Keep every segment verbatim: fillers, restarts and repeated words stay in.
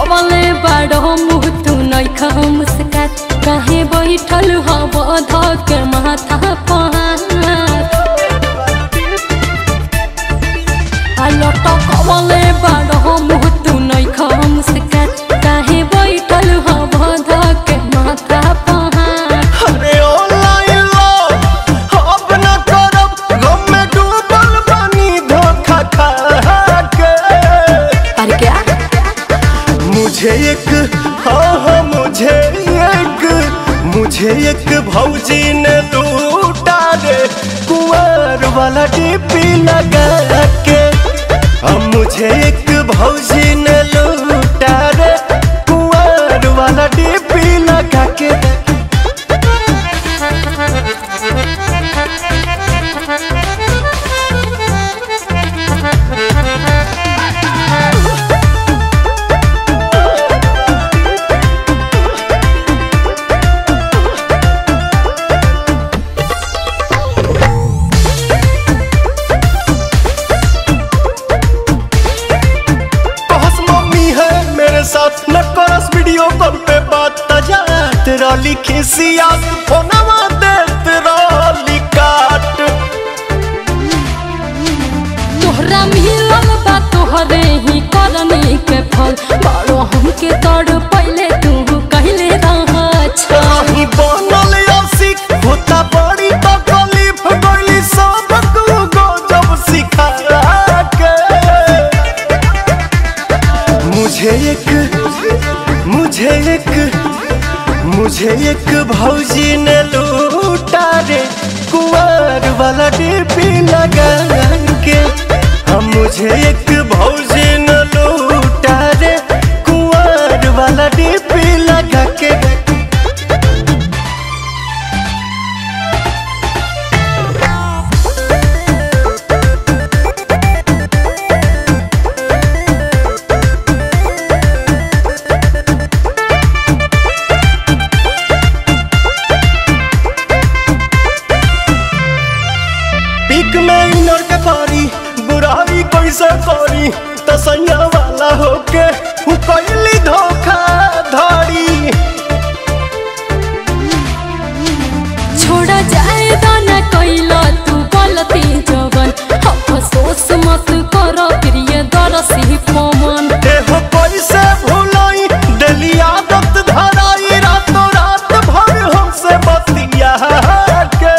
लटकवले बाड़ो मुँह तू नइखा मुस्कात काहे बैठल हवा धक माथा पहाड़ लटकवले बाड़ो मुँह तू नइखा मुस्कात काहे बैठल हवा धक माथा पहाड़। अरे ऑनलाइन लो अब न करब गम में डूबल बानी धोखा खा के। अरे क्या मुझे एक हाँ हाँ मुझे एक मुझे एक भौजी ने लूटा रे कुंवर वाला डीपी लगा के। अब मुझे एक भौजी ने लूटा रे कुंवर वाला डीपी लगा के। साथ न करस वीडियो कॉल पे बात तजा तेरा लिखी सियात फोनवा दे तेरा लिकाट। तोहरा मिलल बा तोहरे ही करनी के फल बारो हमके तड़ पहले तू कहले रहा छही बनल आशिक होता बड़ी तकलीफ गइली सबक गजब सिखा के। मुझे एक मुझे एक मुझे एक भौजी ने लूटा रे कुंवर वाला डीपी लगा के। हम मुझे एक भौजी ने लूटा रे कुंवर वाला डीपी लगा के। बुराई कैसे करी तसैया वाला होके कैली धोखा धड़ी। छोड़ा जाए दाना कैला तू गलती जवन अफसोस मत कर प्रिय दरसी पवन। देहो कैसे भुलाई दिली आदत धराई रातों रात भर हमसे बतिया के।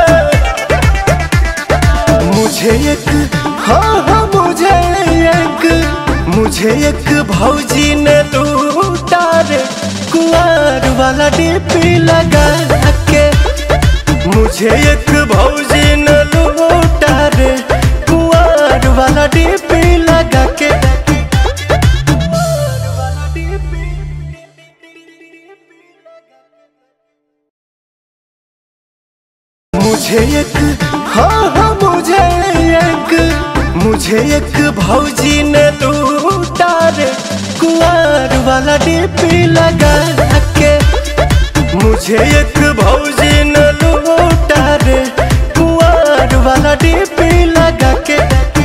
मुझे एक हाँ हाँ मुझे एक मुझे एक भौजी ने लूटा रे कुंवर वाला डीपी लगा के। मुझे एक भौजी ने लूटा रे कुंवर वाला डीपी लगा के। मुझे एक हाँ हाँ मुझे एक मुझे एक भौजी ने लूटा रे कुंवर वाला डीपी लगा के। मुझे एक भौजी ने लूटा रे कुंवर वाला डीपी लगा के।